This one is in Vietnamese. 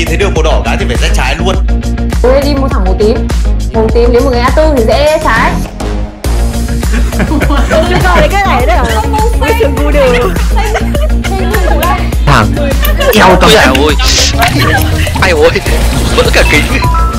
thấy đường màu đỏ cái thì phải rẽ trái luôn. Ôi đi một thẳng màu tím. Màu tím đến một cái A4 thì rẽ trái. Tôi coi cái này đó hả? Ôi trường ngu đường. Thằng eo to. Ôi ôi. Ai ôi. Vỡ cả kính.